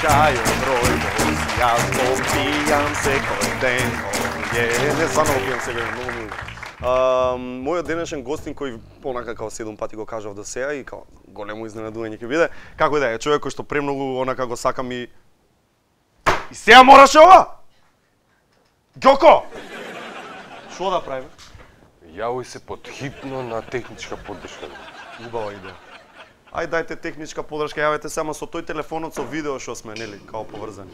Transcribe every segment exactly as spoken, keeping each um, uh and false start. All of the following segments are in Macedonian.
кај број боси, јас попијам секој ден, оје, не стварно го пијам секој ден, многу мило. Мојот денешен гостин кој онака као седум пати го кажав до сега и као големо изненадување ќе биде, како и да е, човек кој што премногу онака го сакам и и сега мораше ова? Ѓоко! Шо да правиме? Јавој се подхитно на техничка поддршка. Убава идеја. Ај дајте техничка поддршка, јавете само со тој телефонот со видео што сме, нели, као поврзани.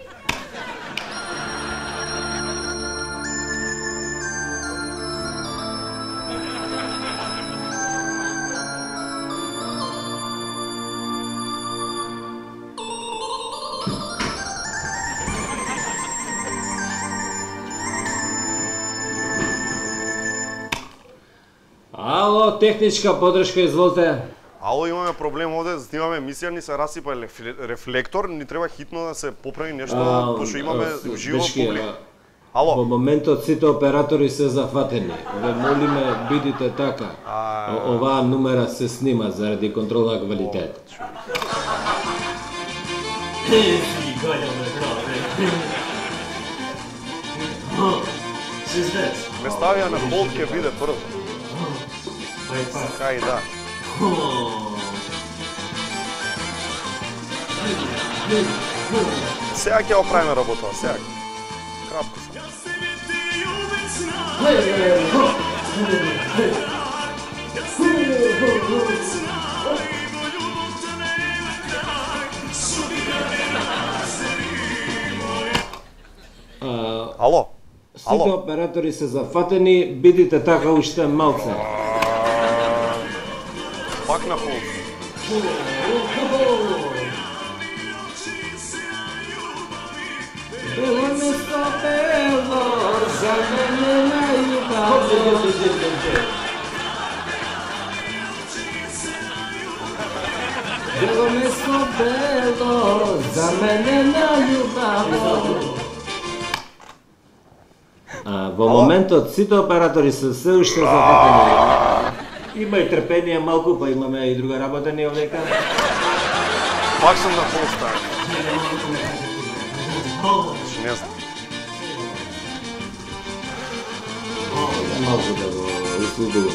Ало, техничка поддршка, изволте. Ало, имаме проблем овде, снимаме емисија, ни се расипа рефлектор, ни треба хитно да се поправи нешто, пошто имаме уживо публика. Ало. Во моментот сите оператори се зафатени. Ве молиме, бидите така. Оваа номера се снима заради контрола на квалитет. Ме ставија на холд, ќе биде прво. Кај да. Сега ќе оправиме работа, сега. Крапко сам. Ало? Сите оператори се зафатени, бидите така уште малце. Пак на холд. Бело место бело, за мене најубаво. Бело место бело, за мене најубаво. Во моментот сите оператори се се уште зафатени. Има и трпение малку, па имаме и друга работа ни овдека. Пак сум на холста. Не знам. Малку да го услудувам.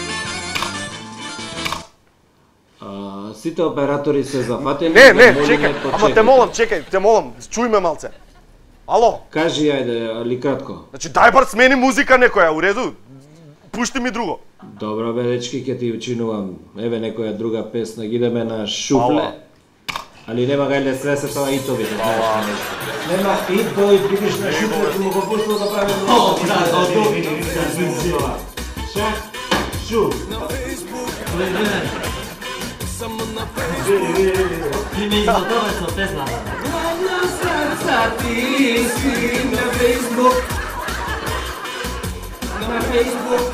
Сите оператори се зафатени. Не, не, чекај, ама те молам, чекај, те молам, чуј ме малце. Ало? Кажи, ајде, али кратко. Значи, дај бар смени музика некоја, у реду? Пушти ми друго. Добро, бе, дечки, ќе ти учинувам. Еве некоја друга песна, идеме на шуфле. Али нема гајле све се тоа итовите, знаеш нешто. Нема итови, видиш на шуфле, ти му го пуштил да прави много. О, да, да, да. Шак, шуф. Примерно тоа со песна. На срца ти си на Фейсбук. На Фейсбук.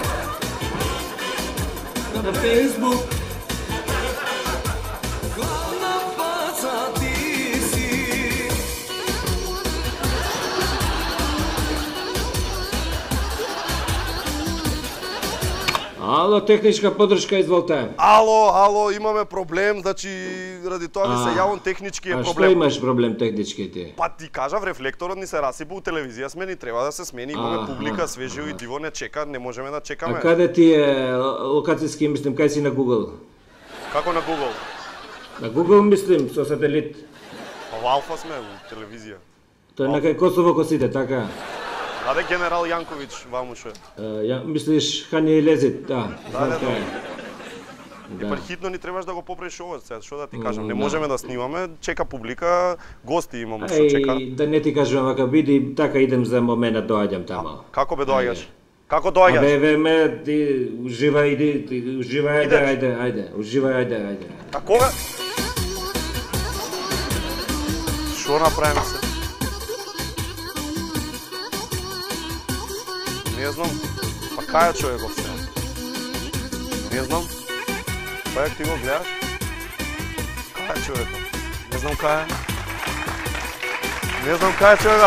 На Фейсбук. Главна фаца ти си. Ало, техничка поддршка, изволте. Ало, ало, имаме проблем, значи ради тоа ви се јавам технички е А проблем. што имаш проблем технички ти? Па ти кажав, рефлекторот ни се расипа у телевизија сме, ни треба да се смени, имаме публика, свежио и диво не чека, не можеме да чекаме. А каде ти е локацијски, мислим, кај си на Google? Како на Google? На Google мислим, со сателит. Па во Алфа сме, у телевизија. Тоа е на кај Косово косите, така? Аде генерал Јанковиќ, вамуше. Ја мислиш Хани Лезит, да. Да, да, да. Да. Па хитно ни требаш да го поправиш ова, сега што да ти кажам, не можеме да снимаме, чека публика, гости имаме што чека. Ај, да не ти кажувам, ака биди, така идем за момент, доаѓам тамо. Како бе доаѓаш? Како доаѓаш? Абе, ве ме, ти уживај, иди, ти уживај, ајде, ајде, ајде, уживај, ајде, ајде. А кога? Што направиме се? Не знам. Па кај е човеков сега? Не знам. Па як ти го гледаш? Кај е човеков? Не знам кај е. Не знам кај е човеков.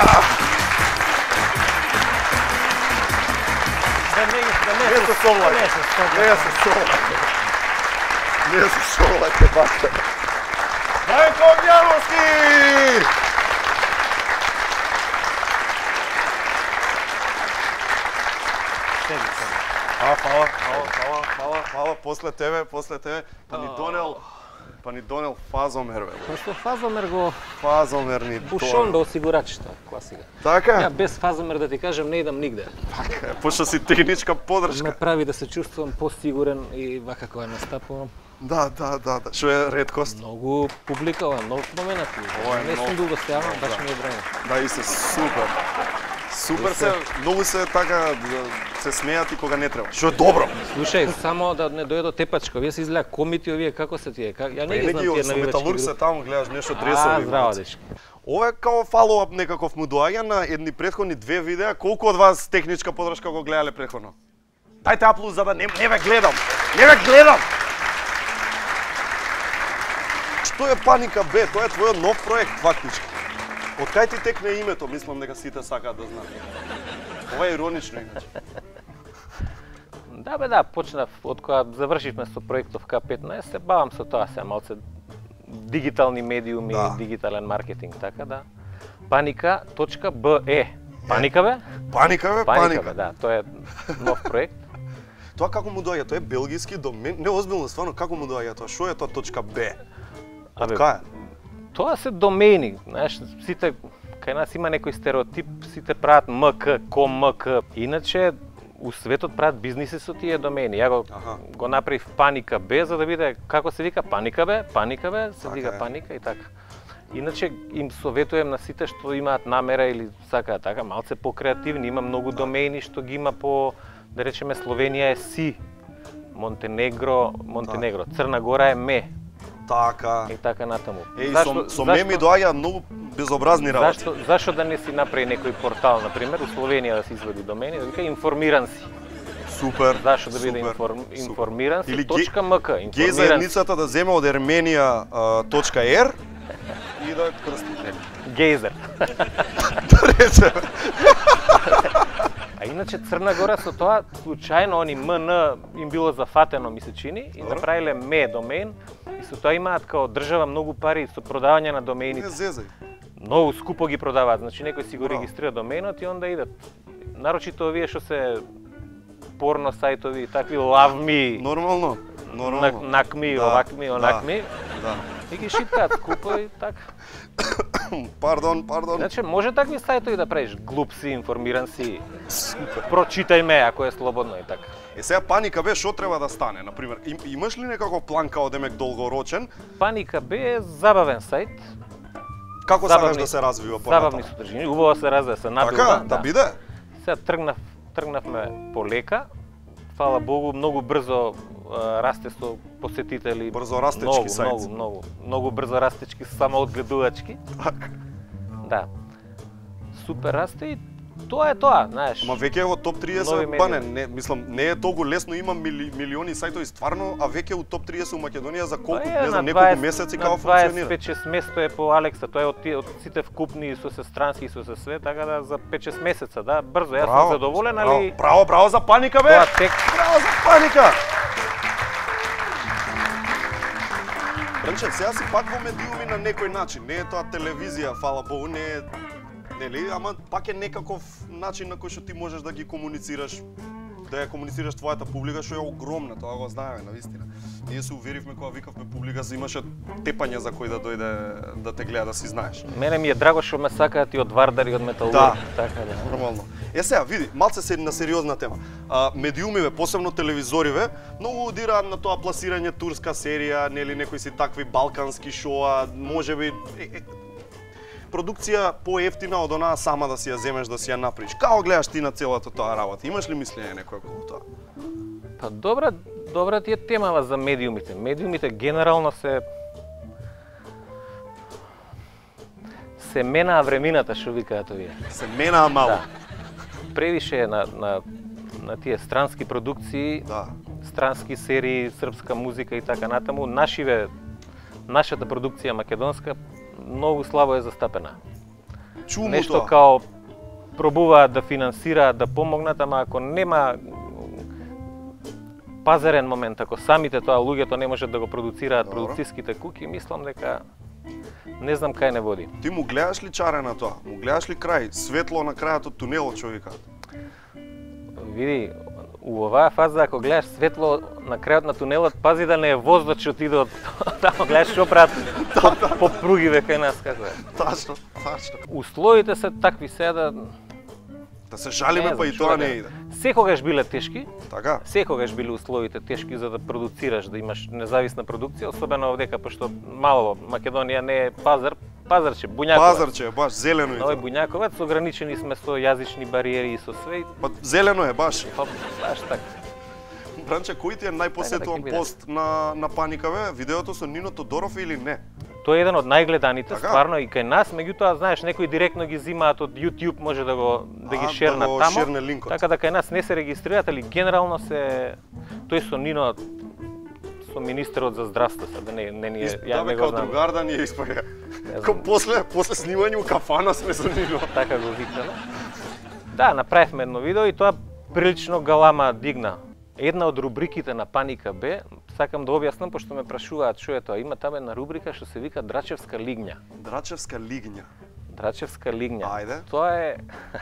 Не се совлај. Не се совлај. Не се совлај, те бата. Вајко Огњановски! А, фала, фала, фала, фала, фала, после тебе, после тебе, па ни донел, па ни донел фазомер, бе. Па што фазомер го Фазомер ни пушон донел. до осигурачите, класика. Така? Ја без фазомер да ти кажам не идам нигде. Така, пошто си техничка Ме подршка. прави да се чувствувам посигурен и вака кога настапувам. Да, да, да, да, што е редкост. Многу публика, ова многу моменати. Ова е Не сум многу. дуго стојавам, баш ми е време. Да, и се супер. Супер се, многу се така се смеат и кога не треба. Што е добро. Слушај, само да не дојде до тепачка, вие се изгледа комити овие, како се тие? Как... Ја не ги знам тие со навивачки металург се групи. таму гледаш нешто А, дресови. здраво, дечки. Ова е као фоллоуап некаков му доаѓа на едни претходни две видеа. Колку од вас техничка подршка го гледале претходно? Дајте аплауз за да не, не ве гледам. Не ве гледам. Што е Паника Б? Тоа е твојот нов проект фактички. Од кај ти текне името? Мислам дека сите сакаат да знаат. Ова е иронично иначе. Да бе, да, почнав од кога завршивме со проектов К петнаесет, се бавам со тоа се малце дигитални медиуми, Да. дигитален маркетинг, така да. Паника.бе. Паника бе? Паника бе, Паника паника. бе, да, тоа е нов проект. Тоа како му доаѓа? Тоа е белгиски домен. Не озбилно, стварно како му доаѓа тоа? Што е тоа точка Б? Од Абе, кај? Тоа се домени, знаеш, сите кај нас има некој стереотип, сите прават ем ка, ком ем ка. Иначе у светот прават бизниси со тие домени. Ја го, Аха. го направив Паника Б за да биде како се вика Паника Б, Паника Б, се Така вика е. Паника и така. Иначе им советувам на сите што имаат намера или сакаат така малце покреативни, има многу домени што ги има по, да речеме, Словенија е Си, Монтенегро, Монтенегро, Црна Гора е Ме Така. и така натаму. Еј, со, со ме ми доаѓа многу безобразни работи. Зашто, зашто да не си направи некој портал, на пример, у Словенија да се извади домени, да вика информиран си. Супер. Зашто да биде супер, информ, супер. информиран си, Или точка ем ка, Геј информиран си. заедницата да земе од Ерменија а, точка ер и да крсти. Гейзер. Да речеме. А иначе Црна Гора со тоа случајно они ем ен им било зафатено, ми се чини, и Добро. направиле ме домен и со тоа имаат као држава многу пари со продавање на домени. Не зезај. Многу скупо ги продаваат, значи некој си го Браво. регистрира доменот и онда идат. Нарочито овие што се порно сајтови, такви лавми, Нормално. Нормално. накми, Да, овакми, да. онакми, Да. и ги шиткаат скупо и така. Пардон, пардон. Значи може такви сајтови да правиш, глуп си, информиран си, Супер. прочитај ме ако е слободно и така. Е сега Паника Б што треба да стане? На пример, им, имаш ли некаков план као демек долгорочен? Паника Б е забавен сајт, Како Забавни- сакаш да се развива забавни понатаму? содржини, убаво се развива, се набилда. Така, да биде. Сега тргнав, тргнавме полека. Фала Богу, многу брзо а, расте со посетители. Брзо растечки многу, сајт. Многу, многу, многу брзо растечки, само одгледувачки. Така. Да. Супер расте и тоа е тоа, знаеш. Ма веќе е во топ Нови триесет медиуми. бане, не, мислам, не е толку лесно, има мили, милиони сајтови стварно, а веќе у топ триесет у Македонија за колку, Тоа е не знам, на неколку дваесет месеци на како функционира. дваесет пет шест место е по Алекса, тоа е од, тие- од сите вкупни со се странски и со се све, така да за пет шест месеца, да, брзо, јас сум задоволен, браво, али Браво, браво за Паника бе! тоа тек Браво за Паника! Брнче, сега си пак во медиуми на некој начин, не е тоа телевизија, фала Богу, не е, нели, ама пак е некаков начин на кој што ти можеш да ги комуницираш, да ја комуницираш твојата публика, што е огромна, тоа го знаеме, навистина. Ние се уверивме кога викавме публика, за имаше тепање за кој да дојде да те гледа, да си знаеш. мене ми е драго што ме сакаат и од Вардар и од Металург, Да. така да. Нормално. Е сега, види, малце се на сериозна тема. А, медиумиве, посебно телевизориве, многу удираат на тоа пласирање турска серија, нели некои си такви балкански шоа, можеби е, е, продукција поевтина од онаа сама да си ја земеш, да си ја направиш. Како гледаш ти на целата тоа работа? Имаш ли мислење некој околу тоа? Па добра, добра ти е темава за медиумите. Медиумите генерално се се менаа времината, што викаат овие. Се менаа мало. Да. Превише е на, на, на тие странски продукции, Да. странски серии, српска музика и така натаму. Нашиве, нашата продукција македонска многу слабо е застапена. Чумо Нешто тоа. као пробуваат да финансираат, да помогнат, ама ако нема пазарен момент, ако самите тоа луѓето не можат да го продуцираат Добро. продукцијските куќи, мислам дека не знам кај не води. Ти му гледаш ли чаре на тоа? Му гледаш ли крај? Светло на крајот од тунелот, што викаат? Види, у оваа фаза, ако гледаш светло на крајот на тунелот, пази да не е воздух што отиде од тамо, гледаш што прават по, по пругиве кај нас, како е. Тачно, тачно. Условите се такви се да... Да се жалиме, Не па и знам, тоа што не да- иде. Секогаш биле тешки, Така? секогаш биле условите тешки за да продуцираш, да имаш независна продукција, особено овдека, пошто мало Македонија не е пазар, пазарче, Буњаковац. Пазарче е баш зелено и На овој тоа. Буњаковац ограничени сме со јазични бариери и со све. Па зелено е баш. Па баш така. Бранче, кој ти е најпосетуван Така да ќе биде. пост на на Паника бе? Видеото со Нино Тодоров или не? Тој е еден од најгледаните, Така? стварно и кај нас, меѓутоа, знаеш, некои директно ги зимаат од YouTube, може да го да ги А, шернат да го тамо. шерне линкот. Така да кај нас не се регистрираат, али генерално се тој со Нино со министерот за здравство, сега да не не ни е, ја Да бе, не го као знам. другар да ни е испаѓа. знам. Ко после после снимање у кафана сме со Нино. Така го викнале. Да, направивме едно видео и тоа прилично галама дигна. Една од рубриките на Паника Б, сакам да објаснам, пошто ме прашуваат што е тоа. Има таме една рубрика што се вика Драчевска лигња. Драчевска лигња. Драчевска лигња. Ајде. Тоа е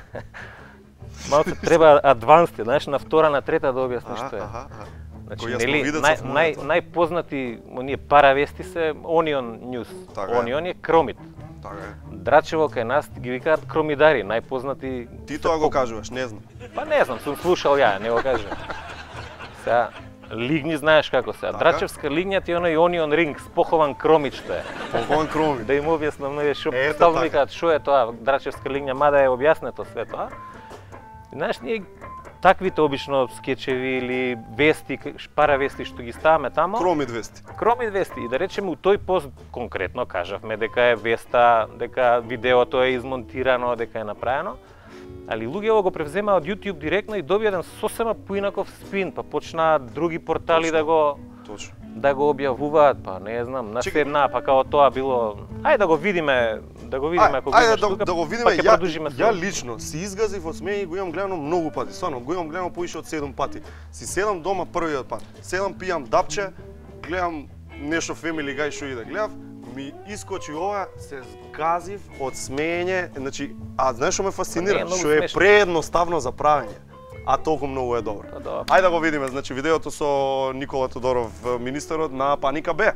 малку треба адвансти, знаеш, на втора, на трета да објасниш што е. Аха, аха. Значи, Кој јас нели, го видев нај, со нај, моето. најпознати оние паравести се Onion News. Така е. Onion е Кромит. Така е. Драчево кај нас ги викаат кромидари, најпознати. Ти тоа го кажуваш, не знам. Па не знам, сум слушал ја, не го кажам. Сега, лигни знаеш како се. Така. Драчевска лигња ти е оној Onion Ring, спохован кромит што е. Погован кроми. Да им објаснам, но што Ето стално така. викаат што е тоа Драчевска лигња, мада е објаснето све тоа. Знаеш, ние таквите обично скечеви или вести, паравести што ги ставаме тамо, Кроми двести. кроми вести и да речеме у тој пост конкретно кажавме дека е веста, дека видеото е измонтирано, дека е направено. Али луѓето го превземаа од YouTube директно и доби еден сосема поинаков спин, па почнаа други портали Точно. да го Точно. да го објавуваат, па не знам, на Чекај. седна, па као тоа било. Ајде да го видиме, да го видиме Ај, ако го ајде имаш да, тука, да го видиме. па ќе Ја, продолжиме ја со- лично си изгазив од смеј и го имам гледано многу пати. Стварно, го имам гледано повише од седум пати. Си седам дома првиот пат. Седам, пијам дапче, гледам нешто Family Guy што иде. Гледав, ми искочи ова, се згазив од смеење. Значи, а знаеш што ме Па не фасцинира? е многу Што е смешно. преедноставно за правење. А толку многу е добро. Па добро. Ајде да го видиме, значи видеото со Никола Тодоров, министерот на Паника Б.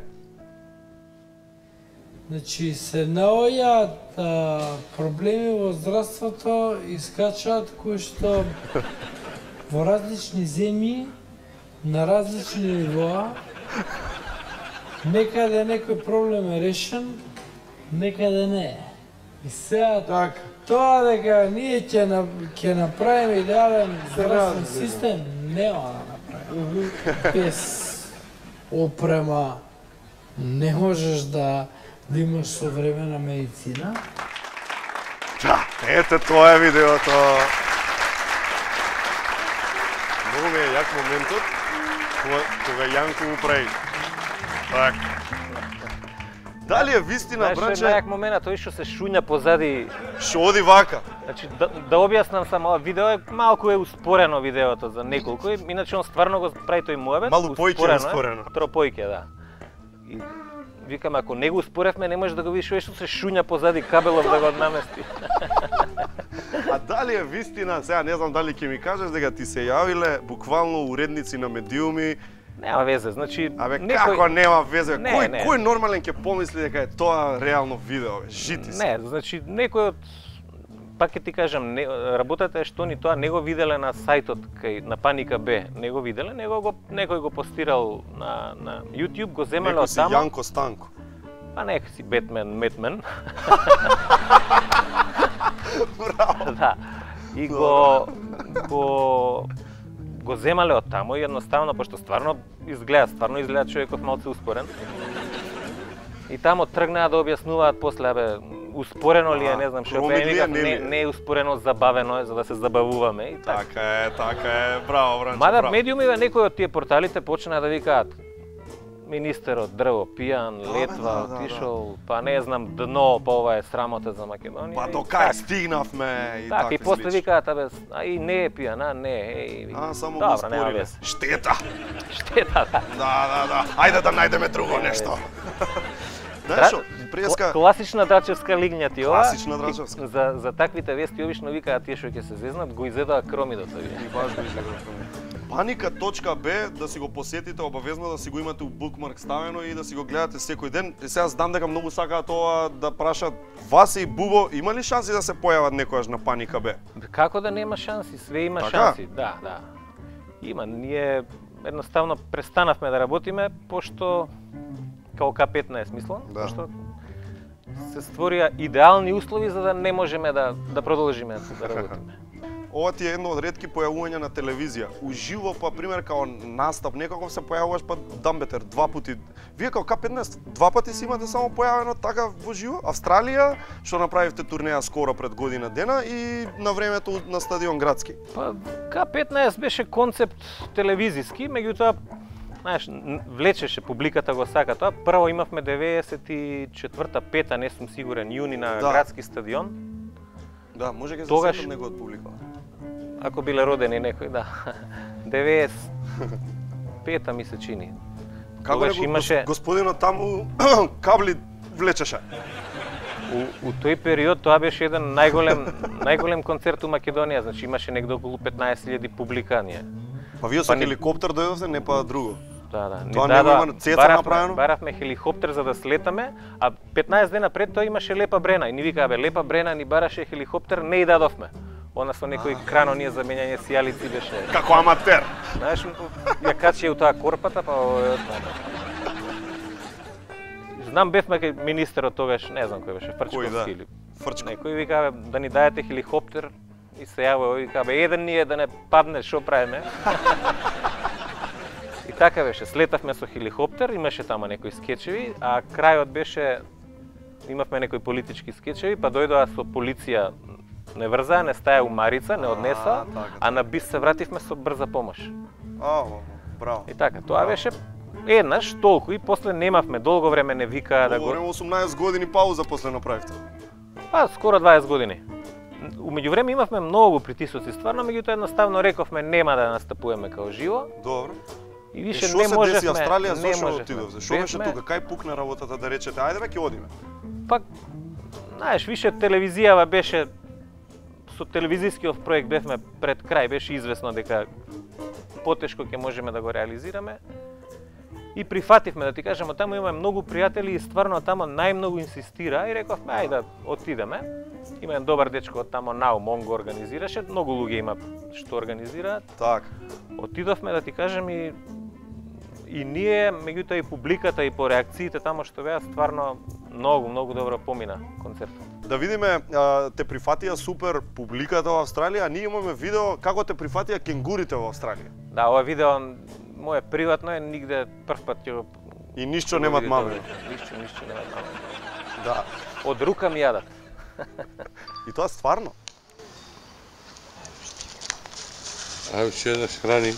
Значи се наоѓаат а, проблеми во здравството и скачаат кои што во различни земји на различни нивоа некаде некој проблем е решен, некаде не е. И сега Така. тоа дека ние ќе на, ќе направиме идеален здравствен систем, нема да направиме. Без опрема не можеш да да имаш современа медицина. Да, ете тоа е видеото. Многу ми е јак моментот кога, кога Јанко му прави. Так. Дали е вистина, Знаеш, што е бранче, најак момент, тој што се шуња позади. што оди вака? Значи, да, да објаснам само, ова видео е малку е успорено видеото за неколку, иначе он стварно го прави тој муабет. Малу поиќе е успорено. Тропојке, да. И викам, ако не го успоревме, не можеш да го видиш овој што се шуња позади кабелов да го намести. А дали е вистина, сега не знам дали ќе ми кажеш дека ти се јавиле буквално уредници на медиуми. Нема везе, значи Абе, некој... како нема везе? Не, кој, не. кој нормален ќе помисли дека е тоа реално видео, бе? Жити се. Не, значи некој од пак ќе ти кажам, не, работата е што ни тоа не го виделе на сајтот кај на Паника Б, не го виделе, него го некој го постирал на на YouTube, го земале Некој од си таму. Јанко Станко. Па некој си Бетмен, Метмен. Браво. Да. И го го го земале од таму и едноставно пошто стварно изгледа, стварно изгледа човеков малку успорен. И таму тргнаа да објаснуваат после, бе, успорено ли е, А, не знам што кромит бе, ли е, никак не ли не е? не е успорено, забавено е за да се забавуваме и така. Така е, така е. Браво, бранче, Мада браво. медиумиве некои од тие порталите почнаа да викаат министерот дрво пијан, Да, бе, летва, да, да, отишол, па не знам, дно, па ова е срамота за Македонија. Па и до така. кај стигнавме и Така, такви и после слички. викаат, абе, а и не е пијан, а не е. и- А, само го Добра, нема спориле. везе. Штета. Штета, да. Да, да, да. Ајде да најдеме друго нешто. Знаеш Дра... што? преска. Класична драчевска лигња ти ова. Класична драчевска. За за таквите вести обично викаат тие што ќе се зезнат, го изедаа кромидот овие. И баш го изедаа. Паника точка бе, да си го посетите обавезно, да си го имате у букмарк ставено и да си го гледате секој ден. И сега знам дека многу сакаат тоа да прашат вас и Бубо, има ли шанси да се појават некојаш на Паника бе? Како да нема шанси? Све има така? шанси. Да, да. Има. Ние едноставно престанавме да работиме пошто као К петнаесет мислам, да. Пошто се створија идеални услови за да не можеме да да продолжиме да работиме. Ова ти е едно од ретки појавувања на телевизија. Уживо, па пример као настап, некаков се појавуваш па дамбетер два пати. Вие као К петнаесет два пати си имате само појавено така во живо. Австралија, што направивте турнеја скоро пред година дена и на времето на стадион Градски. Па К петнаесет беше концепт телевизиски, меѓутоа знаеш, влечеше публиката го сака тоа. Прво имавме деветдесет и четврта пета, не сум сигурен, јуни на да. Градски стадион. Да, може ќе се Тогаш... сетам неговиот публика. Ако биле родени некој, да. деветдесет и пета ми се чини. Како Тогаш него имаше господинот таму кабли влечеше? У, у тој период тоа беше еден најголем најголем концерт у Македонија, значи имаше негде околу петнаесет илјади публиканија. Па вие со Па ни- хеликоптер дојдовте, не па друго. Да, да. Ни Тоа дадоа- него има цеца баравме- направено? Баравме хеликоптер за да слетаме, а петнаесет дена пред тоа имаше Лепа Брена и ни викаа бе Лепа Брена ни бараше хеликоптер, не и дадовме. Она со некој крано ние за мењање сијалици беше. Како аматер. Знаеш, ја качи у таа корпата, па овој знам бевме кај министерот тогаш, не знам кој беше, Кој, Фрчковски да? или Фрчко. некој вика да ни дајете хеликоптер и се јавува и вика бе еден ние да не падне, што правиме? И така беше, слетавме со хеликоптер, имаше тама некои скечеви, а крајот беше имавме некои политички скечеви, па дојдоа со полиција, не врзаа, не стаја у Марица, не однесаа, А, така, а на Бис се вративме со брза помош. А, браво. И така, тоа беше еднаш толку и после немавме долго време не викаа да го. Говориме осумнаесет години пауза после направивте. Па скоро дваесет години. У меѓувреме имавме многу притисоци стварно, меѓутоа едноставно рековме нема да настапуваме као живо. Добро. И И више што не се можевме. деси Австралија, не зошто можевме. отидовте? Што беше Бевме- тука? Кај пукна работата да речете ајде бе ќе одиме? Па знаеш, више телевизијава беше со телевизискиот проект бевме пред крај, беше известно дека потешко ќе можеме да го реализираме. И прифативме, да ти кажам, таму имаме многу пријатели и стварно тамо најмногу инсистира и рековме ајде да отидеме. Има еден добар дечко од тамо Наум, он го организираше, многу луѓе има што организираат. Так. Отидовме, да ти кажам, и и ние, меѓутоа и публиката и по реакциите тамо што беа, стварно многу, многу добро помина концертот. Да видиме, а, те прифатија супер публиката во Австралија, а ние имаме видео како те прифатија кенгурите во Австралија. Да, ова видео мое приватно е, нигде прв пат ќе го И ништо ќе го немат видите мамено. овде. Ништо, ништо немат мамено. Да. Од рука ми јадат. И тоа стварно. Ајде уште еднаш храни.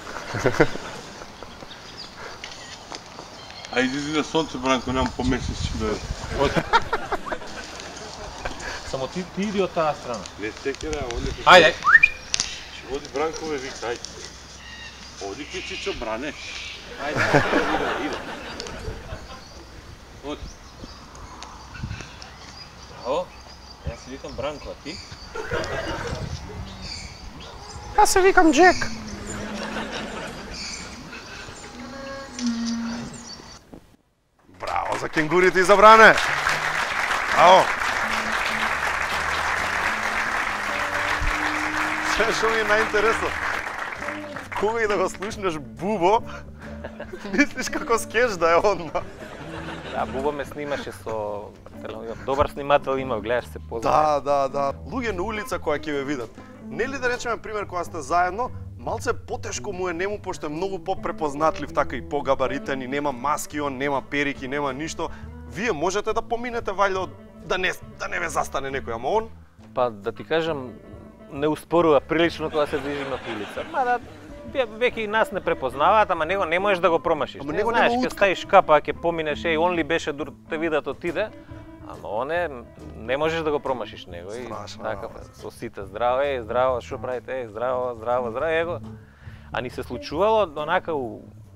Ајде иди на сонце, Бранко, нам по месец ќе дојде. Само ти, ти иди од таа страна. Не секера, оди. Ајде. Ќе оди Бранко ме вика, ајде. Оди ке Чичо бране. Ајде, иде, иде. Оди. О, јас се викам Бранко, а ти? Јас се викам Джек. Браво за кенгурите изабране. Браво. Се што ми е најинтересно. Кога и да го слушнеш Бубо, мислиш како скеш да е одма. Да, Бубо ме снимаше со телевизија. Добар снимател имав, гледаш се позна. Да, да, да. Луѓе на улица кои ќе ве видат. Нели да речеме пример кога сте заедно, малце потешко му е нему пошто е многу попрепознатлив така и погабаритен и нема маски, он нема перики, нема ништо. Вие можете да поминете вајде од да не да не ве застане некој, ама он Па да ти кажам, не успорува прилично кога се движиме по улица. Мада ве- веќе и нас не препознаваат, ама него не можеш да го промашиш. Ама Не него знаеш, нема ќе утка. ставиш капа, ќе поминеш, еј, он ли беше дур те видат отиде. Ама оне не можеш да го промашиш него и Страшна така работа. со сите здраво, еј, здраво, што правите, еј, здраво, здраво, здраво, его. А ни се случувало онака у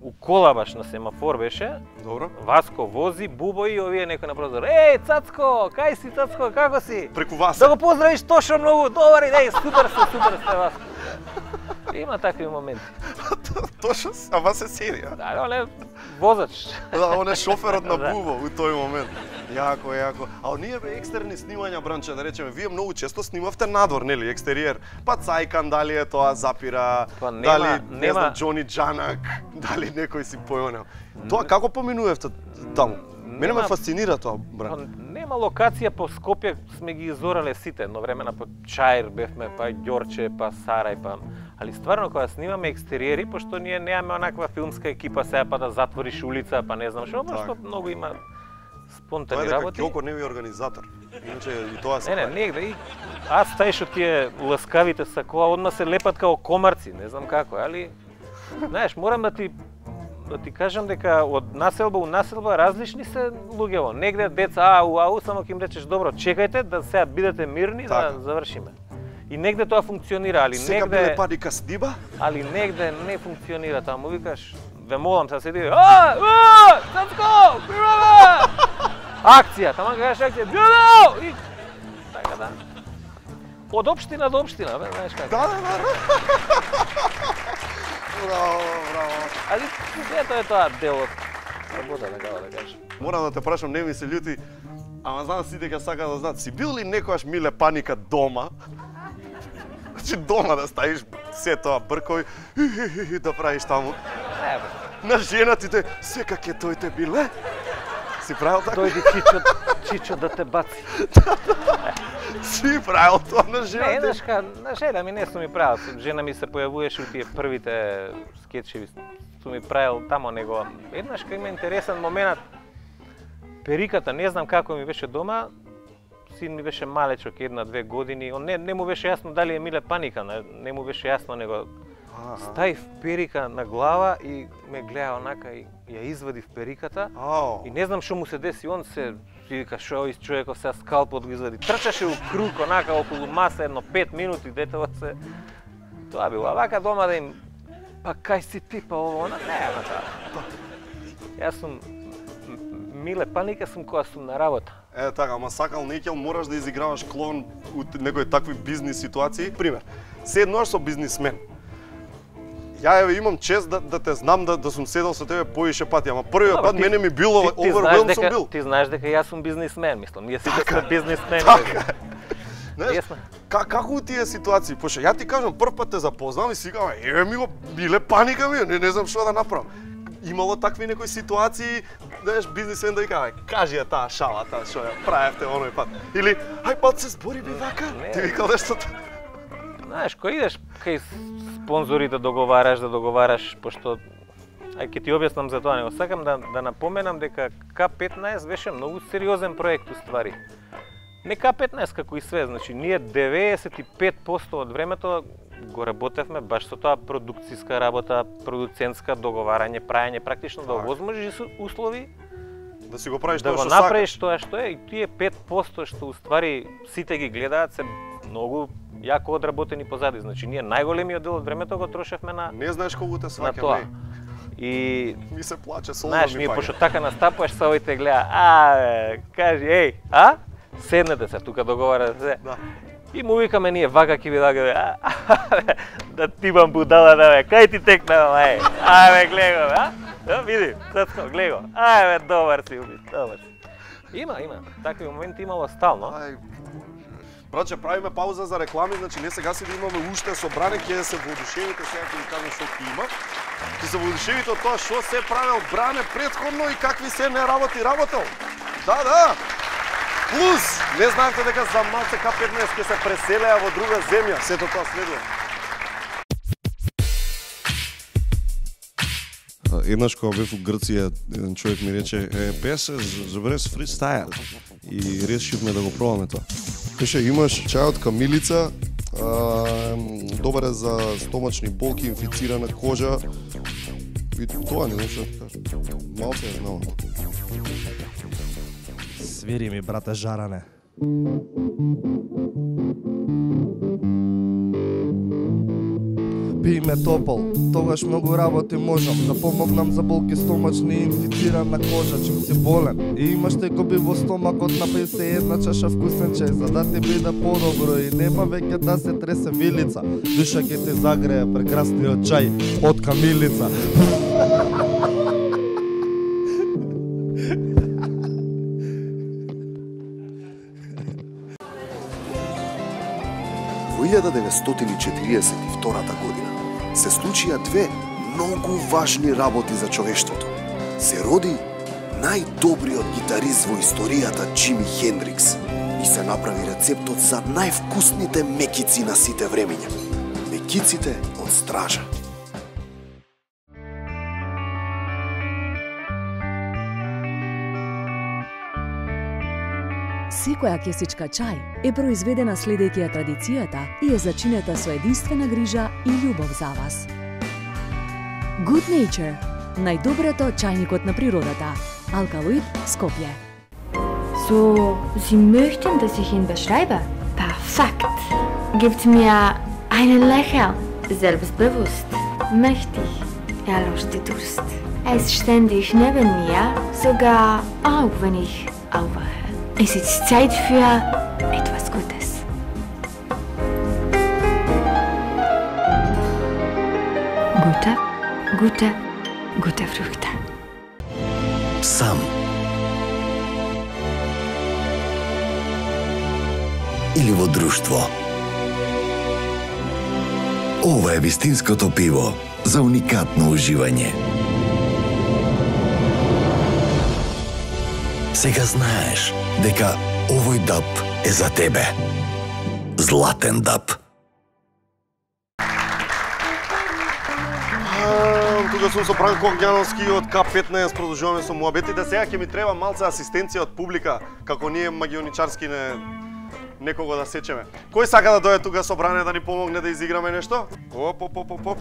у кола баш на семафор беше. Добро. Васко вози, Бубо и овие некој на прозор. Еј, Цацко, кај си, Цацко, како си? Преку вас. Да го поздравиш Тошо многу, добар идеј, супер сте, супер сте, Васко. Има такви моменти. Тошо, а вас се седи, а? Да, он е возач. Да, он е шоферот на Да. Бубо у тој момент. Јако, јако. А оние бе екстерни снимања, Бранче, да речеме, вие многу често снимавте надвор, нели, екстериер. Па Цајкан, дали е тоа Запира, Па нема- дали, не нема- знам, Џони Џанак, дали некој си појонел. Тоа како поминувавте таму? Мене ме Нема- фасцинира тоа, Па, Бран. нема локација по Скопје, сме ги изорале сите, едно време на Чаир бевме, па Ѓорче, па Сарај, па... Али стварно кога снимаме екстериери, пошто ние немаме онаква филмска екипа сега па да затвориш улица, па не знам што, пошто многу има Тоа спонтани е дека работи. Ѓоко не е организатор. Иначе и тоа се Не, не, прави. негде и аз тај што тие ласкавите сакоа одма се лепат као комарци, не знам како, али знаеш, морам да ти да ти кажам дека од населба у населба различни се луѓево. Негде деца ау ау само ќе им речеш добро, чекајте да сега бидете мирни Така. да завршиме. И негде тоа функционира, али Сека биле негде пади кастиба? али негде не функционира тоа. Му викаш, ве молам се седи, а, а, Цацко, браво! Акција, таман кажеш акција, браво! И така да. Од општина до општина, бе, знаеш како. Да, да, да. Браво, браво. Али ето е тоа дел од работа, така да кажеш. Морам да те прашам, не ми се љути, ама знам сите ќе сакаат да знаат, си бил ли некојаш Миле Паника дома? Значи дома да ставиш се тоа бркови да правиш таму. Не, бе. На женатите сека ќе тојте биле. Си правил така? Дојди Чичо, Чичо да те баци. Си правил тоа на Не, женатите? еднаш ка, на жена ми не сум ми правил. Жена ми се појавуваше у тие првите скетчеви. Сум ми правил тамо него. Еднаш ка има интересен момент. Периката, не знам како ми беше дома. Син ми беше малечок, една-две години. Он не, не му беше јасно дали е Миле Паника, не, не му беше јасно него. Ставив перика на глава и ме гледа онака и ја извадив периката. Ау. И не знам што му се деси, он се си вика шо овој човеков сега скалпот го извади. Трчаше у круг онака околу маса едно пет минути, детева се. Тоа било. А вака дома да им па кај си ти па ово она, не, на тоа. Јас сум Миле Паника сум кога сум на работа. Е така, ама сакал некел мораш да изиграваш клон у некои такви бизнис ситуации. Пример, седнуваш со бизнисмен. Ја еве имам чест да, да те знам да, да сум седел со тебе повише пати, ама првиот Добро, пат ти- мене ми било Ти, ти знаеш overwhelmed сум дека бил. ти знаеш дека јас сум бизнисмен, мислам. Ние сите сме бизнисмени. Знаеш, Јесно. ка, како у тие ситуации? Пошто ја ти кажам, прв пат те запознам и си кажам, еве ми го биле Паника ми, не, не знам што да направам. Имало такви некои ситуации, знаеш, бизнисмен да вика, ај, кажи ја таа шала, таа што ја правевте оној пат. Или, ај пат се збори би вака. Не. Ти викал нешто. Знаеш, кој идеш кај спонзори да договараш, да договараш, пошто ај ќе ти објаснам за тоа, него сакам да да напоменам дека К петнаесет беше многу сериозен проект уствари. Не К петнаесет како и све, значи ние деветдесет и пет проценти од времето го работевме баш со тоа продукцијска работа, продуцентска договарање, праење, практично да овозможиш услови Да си го правиш да тоа го што направиш сакаш. тоа што е и тие пет проценти што уствари сите ги гледаат се многу јако одработени позади. Значи ние најголемиот дел од времето го трошевме на Не знаеш колку те на сваќам, тоа. не. И Ми се плаче, солза знаеш, ми ние паѓа. пошто така настапуваш, са овој те гледа, а, бе, кажи, еј, а? Седнете се, тука договарате се. Да. И му викаме ние, вака ќе ви даде, а, бе, да ти бам будала, да бе, кај ти текна, еј, а, бе, гледай го, бе, а? Да, види, Цацко, гледай го, ај, бе, добар си, уби, добар си. Има, има, такви моменти имало стално. Ај, Браќе, правиме пауза за реклами, значи не сега си да имаме уште собране, ќе се воодушевите, сега ќе ви кажам што ќе има. Ќе се воодушевите од тоа што се правел Бране претходно и какви се не работи работел. Да, да. Плюс, не знаете дека за малце К петнаесет ќе се преселеа во друга земја. Сето тоа следува. Еднаш кога бев у Грција, еден човек ми рече, е, песе, забереш фристайл. И решивме да го пробаме тоа. Пеше, имаш чај од камилица, а, добар е за стомачни болки, инфицирана кожа. И тоа не знам што да ти кажам. Малце е знам. Свири ми, брате, жаране. пи ме топол, тогаш многу работи можам да помогнам за болки стомачни и инфицирана кожа, чим си болен и имаш текоби во стомакот, напи се една чаша вкусен чај за да ти биде подобро и нема веќе да се тресе вилица, душа ќе те загреje прекрасниот чај од камилица. Во илјада деветстотини и четириесет и втората година се случија две многу важни работи за човештвото. Се роди најдобриот гитарист во историјата Џими Хендрикс и се направи рецептот за највкусните мекици на сите времиња. Мекиците од Стража. Секоја кесичка чај е произведена следејќи ја традицијата и е зачинета со единствена грижа и љубов за вас. Good Nature, најдоброто чајникот на природата. Alkaloid, Skopje. So, Sie möchten, dass ich ihn beschreibe? Perfekt. Gibt mir einen Lächeln. Selbstbewusst, mächtig, er löscht die Durst. Er ist ständig neben mir, sogar auch wenn ich aufwache. Es ist Zeit für etwas Gutes. Gute, gute, gute Früchte. Сам. Или во друштво. Ова е вистинското пиво за уникатно уживање. Сега знаеш дека овој даб е за тебе. Златен даб. Тука сум со Бранко Огњановски од К петнаесет, продолжуваме со муабетите. Сега ќе ми треба малце асистенција од публика, како ние магионичарски не некого да сечеме. Кој сака да дојде тука со Бране да ни помогне да изиграме нешто? Оп, оп, оп, оп, оп.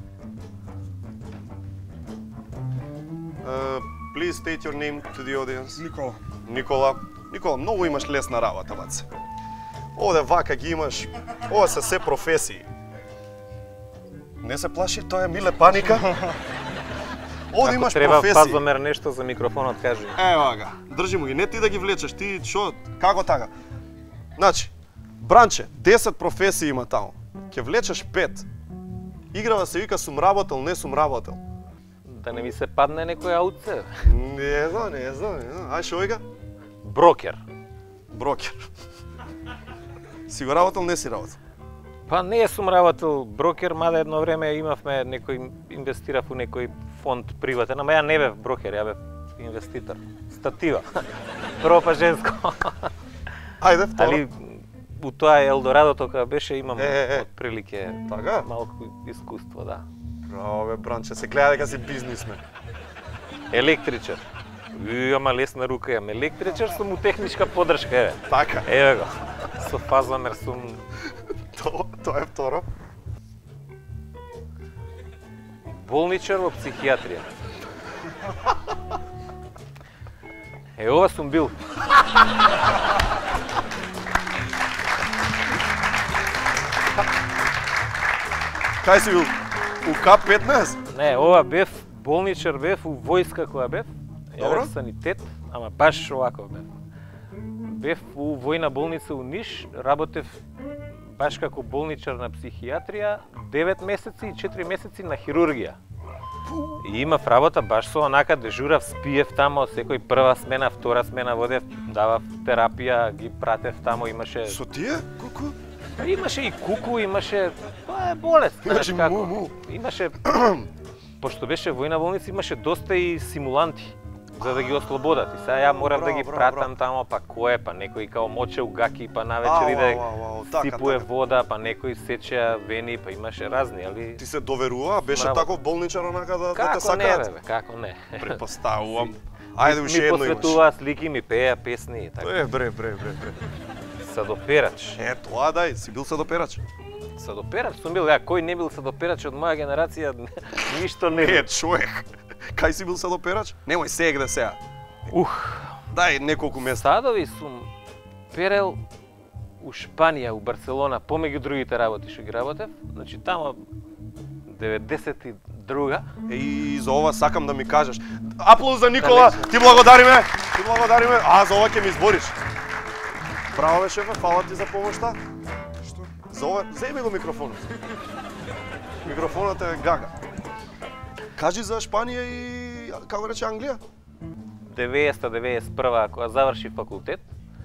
Uh, please state your name to the audience. Никола. Никола. Никола, многу имаш лесна работа, баце. Овде вака ги имаш. Ова се се професии. Не се плаши, тоа е Миле Паника. Овде имаш треба професии. Ако треба Пазомер нешто за микрофонот, кажи. Ева га, држи му ги, не ти да ги влечеш, ти шо, како така? Значи, Бранче, десет професии има таму. Ќе влечеш пет. Играва се вика сум работел, не сум работел. Да не ми се падне некој аутце. Не знам, не знам, не знам. Ај шо вика? Брокер. Брокер. Си го работел, не си работел? Па не сум работел брокер, мада едно време имавме некој, инвестирав у некој фонд приватен, ама ја не бев брокер, ја бев инвеститор. Статива. Прво па женско. Ајде, второ. Али у тоа Елдорадото кога беше имам е, е, е. отприлике така? малку искуство, да. Браво бе, Бранче, се гледа дека си бизнисмен. Електричар. И, ама лесна рука имам. Електричар сум у техничка поддршка, еве. Така. Еве го. Со фазомер сум... То, тоа е второ. Болничар во психијатрија. Е, ова сум бил. Кај си бил? У К петнаесет? Не, ова бев болничар, бев у војска која бев. Ја Добро. бев санитет, ама баш овако бев. Бев у војна болница у Ниш, работев баш како болничар на психијатрија, девет месеци и четири месеци на хирургија. И имав работа баш со онака дежурав, спиев тамо, секој прва смена, втора смена водев, давав терапија, ги пратев тамо, имаше... Со тие? Колку? Имаше и куку, имаше... Тоа е болест, знаеш Имаше како. му-му. Имаше... Пошто беше војна болница, имаше доста и симуланти за да ги ослободат. И сега ја морав да ги браво, пратам тамо, па кој е, па некој као моче угаки, па навечер Ау, иде ау, ау, така, сипуе така. вода, па некој сече вени, па имаше разни, али... Ти се доверува? Беше Браво. таков болничар онака да, да те Како не, сакаат? бе, како не. Предпоставувам. Ајде, уште Ми едно имаш. посветуваа слики, ми пеја песни и така. Е, бре, бре, бре, бре. Садоперач. Е, тоа дај, си бил садоперач. Садоперач сум бил, ја, кој не бил садоперач од моја генерација, ништо не бил. Е, човек. Кај си бил садоперач? Немој сегде сега. Ух. Дај неколку места. Садови сум перел у Шпанија, у Барселона, помеѓу другите работи што ги работев. Значи тамо деветдесет и друга. И за ова сакам да ми кажеш. Аплауз за Никола, ти благодариме. Ти благодариме. А за ова ќе ми избориш. Браво бе шефе, фала ти за помошта. Што? За ова, земи го микрофонот. Микрофонот е гага. Кажи за Шпанија и како рече Англија? деветдесета деветдесет и прва кога заврши факултет,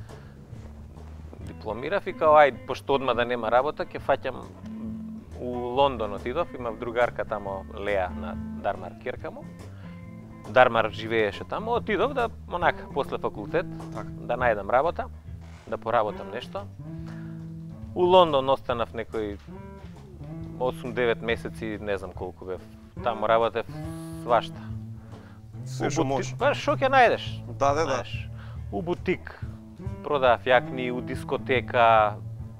дипломирав и као ај, пошто одма да нема работа, ќе фаќам у Лондон отидов, имав другарка тамо, Леа, на Дармар Керкамо. Дармар живееше тамо, отидов да, онака, после факултет, так. Да најдам работа, да поработам нешто. У Лондон останав некои осум-девет месеци, не знам колку бев. Таму работев свашта. Се што може. Па шо ќе најдеш? Да, да, да. У бутик продавав јакни, у дискотека,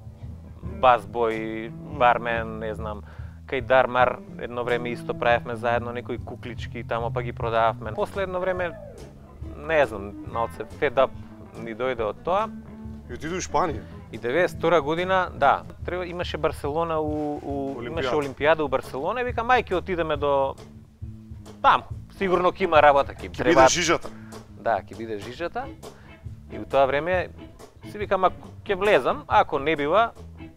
басбој, бармен, не знам, кај Дармар едно време исто правевме заедно некои куклички, тамо па ги продававме. После едно време, не знам, малце фед ап ни дојде од тоа. И отиду у Шпанија. И деветдесет и втора година, да, треба имаше Барселона у, у имаше Олимпијада у Барселона и вика мај ќе отидеме до таму. Сигурно ќе има работа, ќе треба. Ќе биде жижата. Да, ќе биде жижата. И у тоа време си викам ако ќе влезам, ако не бива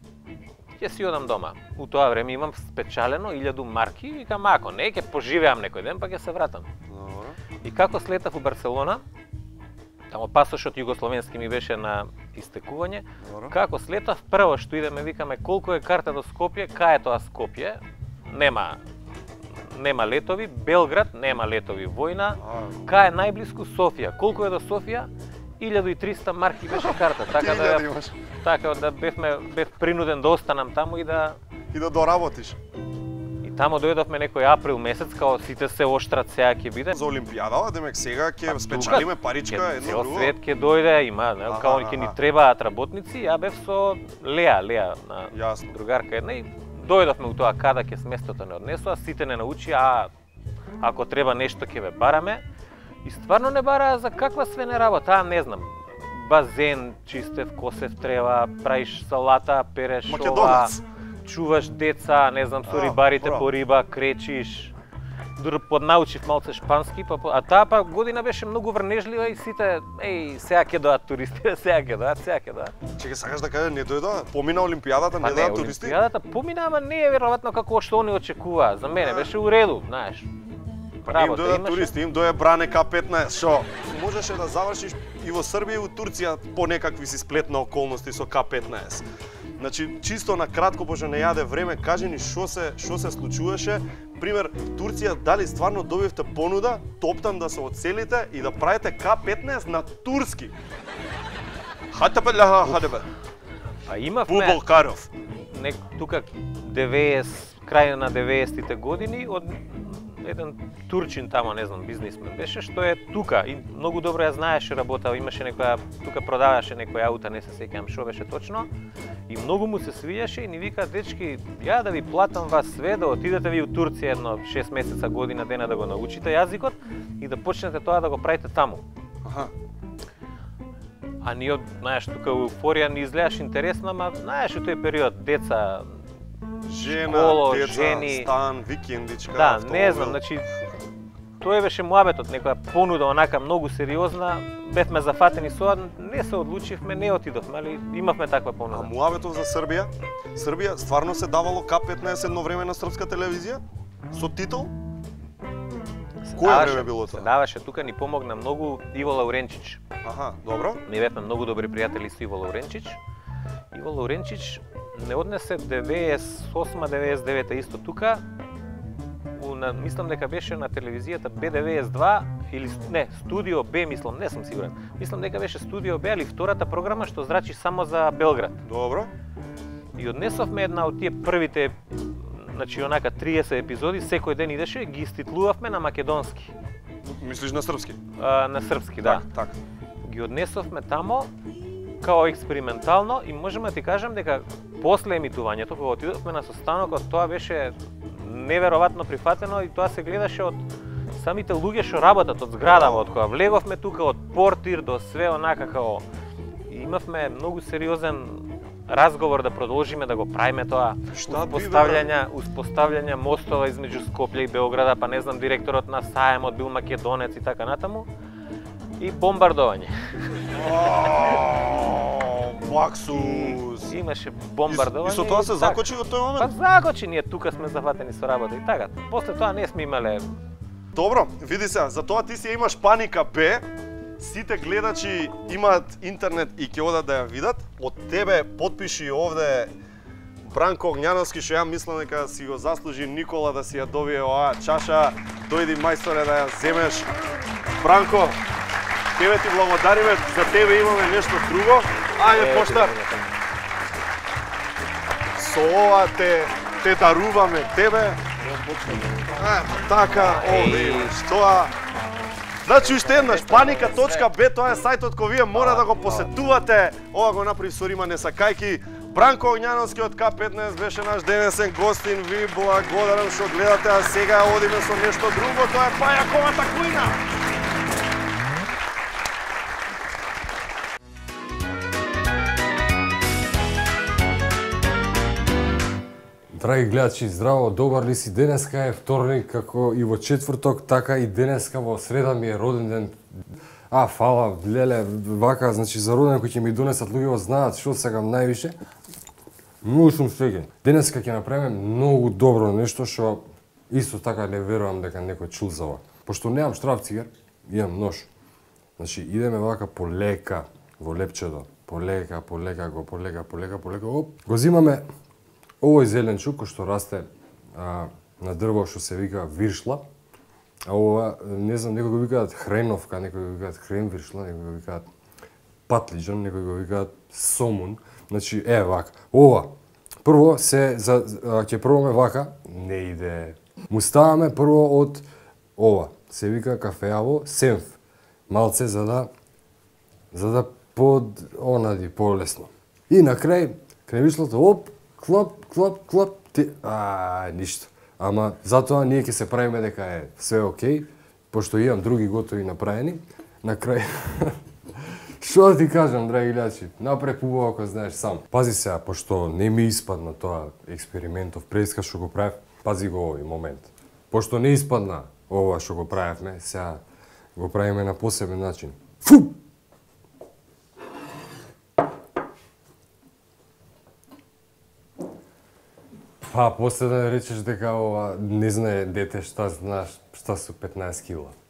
ќе си одам дома. У тоа време имам спечалено илјаду марки и викам ако не ќе поживеам некој ден па ќе се вратам. Добро. И како слетав у Барселона, тамо пасошот југословенски ми беше на истекување. Добро. Како слетав, прво што идеме викаме колку е карта до Скопје, кај е тоа Скопје? Нема нема летови, Белград нема летови, војна. Кај е најблиску Софија? Колку е до Софија? илјаду и триста марки беше карта, така да така да бевме бев принуден да останам таму и да и да доработиш. И таму дојдовме некој април месец, као сите се оштрат сега ќе биде. За Олимпијадава, демек сега ќе спечалиме паричка, едно друго. Цел свет ќе дојде, има, не, као ќе ни требаат работници, ја бев со Леа, Леа на Јасно. Другарка една и дојдовме у тоа када ќе сместото не однесува, сите не научи, а ако треба нешто ќе ве бараме. И стварно не бараа за каква све не работа, а не знам. Базен, чистев, косев треба, правиш салата, переш ова, чуваш деца, не знам, со рибарите по риба, кречиш. Дури поднаучив малце шпански, па, а таа па година беше многу врнежлива и сите, еј, сега ќе доаат туристи, сега ќе доаат, сега ќе доаат. Чекај, сакаш да кажеш не дојдоа? Помина Олимпијадата, не доаат туристи? Олимпијадата помина, ама не е веројатно како што они очекуваа. За мене беше у реду, знаеш. Па им дојде туристи, им дојде Бране К петнаесет, шо? Можеше да завршиш и во Србија и во Турција по некакви си сплетна околности со К петнаесет. Значи, чисто на кратко, пошто не јаде време, кажи ни што се што се случуваше. Пример, Турција дали стварно добивте понуда, топтам да се одселите и да правите К петнаесет на турски. Хатабе ла хадебе. А имавме Бубалкаров. Нек тука деветдесет крај на деветдесетите години од еден турчин тамо, не знам, бизнисмен беше, што е тука и многу добро ја знаеше работа, имаше некоја, тука продаваше некој аута, не се сеќавам што беше точно, и многу му се свиѓаше и ни вика, дечки, ја да ви платам вас све, да отидете ви у Турција едно шест месеца, година дена да го научите јазикот и да почнете тоа да го правите таму. Аха. А ние, знаеш, тука еуфорија ни изгледаш интересно, ама знаеш, у тој период деца, Жена, школо, деца, жени, стан, викендичка, да, автомобил. не знам, значи тој беше муабетот, некоја понуда онака многу сериозна, бевме зафатени со, не се одлучивме, не отидовме, али имавме таква понуда. А муабетот за Србија? Србија стварно се давало К петнаесет едно време на српска телевизија? Со титул? Кој време било тоа? Се даваше, тука ни помогна многу Иво Лауренчич. Аха, добро. Ние бевме многу добри пријатели со Иво Лауренчич. Иво Лауренчич не однесе деветдесет и осма деветдесет и девета исто тука. У, на, мислам дека беше на телевизијата Б деветдесет и два или не, Студио Б, мислам, не сум сигурен. Мислам дека беше Студио Б, али втората програма што зрачи само за Белград. Добро. И однесовме една од тие првите, значи онака триесет епизоди, секој ден идеше, ги иститлувавме на македонски. Мислиш на српски? А, на српски, да. Так, так. Ги однесовме тамо као експериментално и можеме да ти кажам дека после емитувањето, кога отидовме на состанокот, тоа беше неверојатно прифатено и тоа се гледаше од самите луѓе што работат од зградава, од кога влеговме тука, од портир до све онака као. И имавме многу сериозен разговор да продолжиме да го правиме тоа. Шта би, Успостављање, успостављање мостова измеѓу Скопје и Београда, па не знам, директорот на саемот бил македонец и така натаму. И бомбардување. Баксус! Имаше бомбардување. И со тоа се закочи во тој момент? Па закочи, ние тука сме зафатени со работа и така. После тоа не сме имале. Добро, види се, за тоа ти си имаш паника Б. Сите гледачи имаат интернет и ќе одат да ја видат. Од тебе потпиши овде Бранко Огњановски, што ја мислам дека си го заслужи Никола да си ја добие оваа чаша. Дојди мајсторе да ја земеш. Бранко, тебе ти благодариме, за тебе имаме нешто друго. Ајде пошта. Со ова те те даруваме тебе. А, така, овде, што значи уште еднаш, паника точка бе, тоа е сајтот кој вие мора да го посетувате. Ова го направи со Рима Несакајки. Бранко Огњановски од К петнаесет беше наш денесен гостин. Ви благодарам што гледате, а сега одиме со нешто друго, тоа е Пајаковата кујна. Драги гледачи, здраво, добар ли си? Денеска е вторник, како и во четврток, така и денеска во среда ми е роден ден. А, фала, леле, вака, значи за роден кој ќе ми донесат луѓето знаат што сакам највише. Многу сум среќен. Денеска ќе направиме многу добро нешто што исто така не верувам дека некој чул за ова. Пошто немам штрафцигер, имам нож. Значи идеме вака полека во лепчето, полека, полека го, полека, полека, полека, оп. Го зимаме овој зеленчук кој што расте а, на дрво што се вика виршла. А ова, не знам, некои го викаат хреновка, некои го викаат хрен виршла, некои го викаат патлиџан, некои го викаат сомун. Значи, е, вака. Ова, прво се, за, ќе пробаме вака, не иде. Му ставаме прво од ова, се вика кафеаво сенф. Малце за да, за да под, онади, полесно. И на крај, крај виршлата, оп, клоп, клоп, клоп, ти, а, ништо. Ама затоа ние ќе се правиме дека е све окей, пошто имам други готови направени. На крај, што да ти кажам, драги гледачи, напред убаво ако знаеш сам. Пази сега, пошто не ми испадна тоа експериментов преска што го правев, пази го овој момент. Пошто не испадна ова што го правевме, сега го правиме на посебен начин. Фу! Па, после да речеш дека ова не знае дете шта знаеш, шта со петнаесет кила.